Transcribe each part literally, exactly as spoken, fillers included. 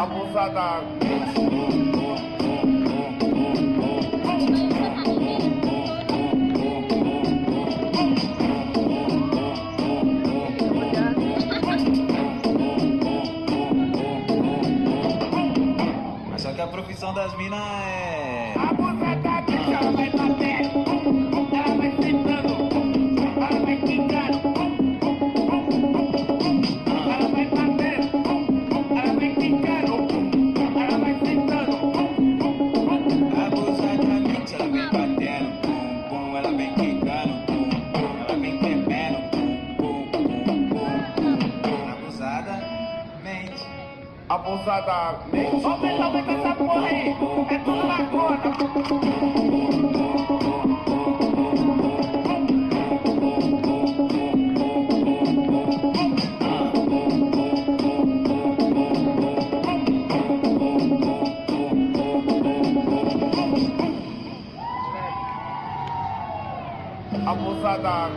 Abusada. Mas só que a profissão das minas é... Abusada, bicha, ela vai bater. Ela vai sentando. Ela vai quicando. Ela vai bater. Ela vai quicando. Ela vai sentando. Abusadamente ela vem batendo, pum, pum, ela vem quicando, pum, pum, ela vem tremendo, pum, pum, pum, pum, pum. Abusadamente. Abusadamente. Ô, pessoal, vem com essa porra aí. É tudo na conta. Abusada.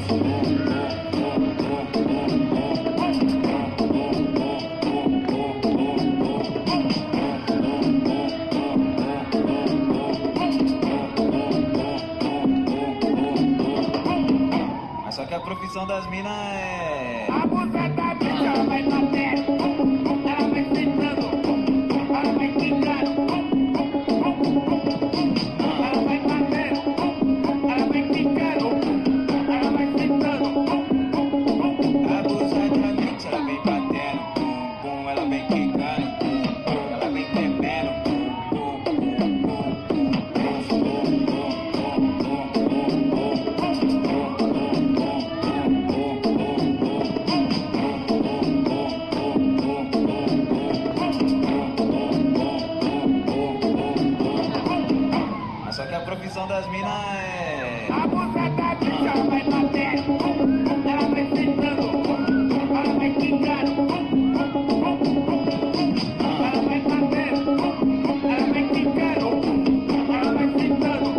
Mas só que a profissão das minas é... Abusada, bicha, ela vai bater. Ela vai sentando. Ela vai quicando. Ela vai bater. Ela vai quicando. Ela vai sentando. Abusadamente ela vem batendo, pum, pum, ela vem quicando, pum, pum, ela vem tremendo, pum, pum, pum, mas só que a profissão das minas é... Abusada, bicha, ela vai bater. Ela vai sentando. Ela vai quicando. Ela vai bater. Ela vai quicando. Ela vai sentando.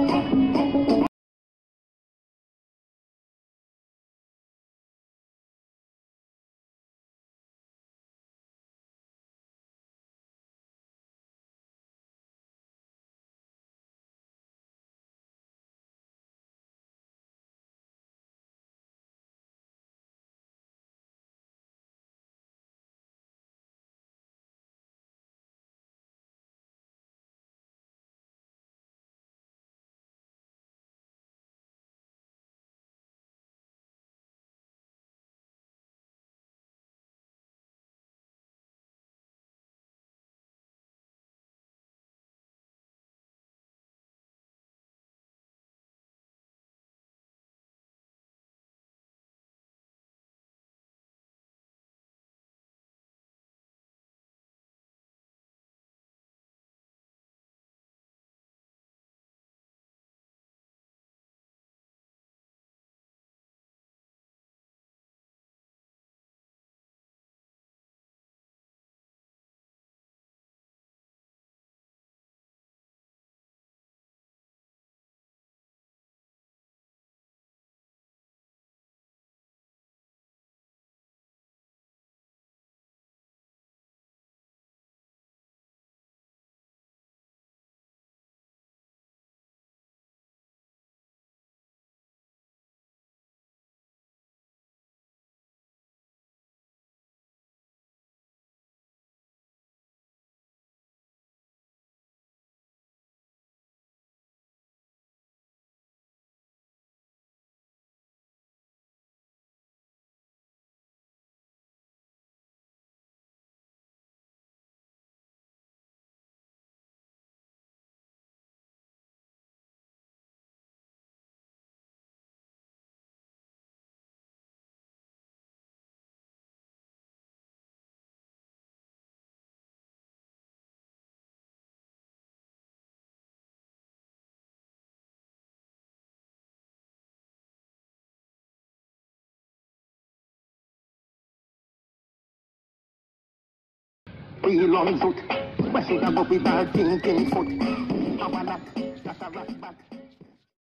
Long foot, West Side go be bad thing, ten foot. I wanna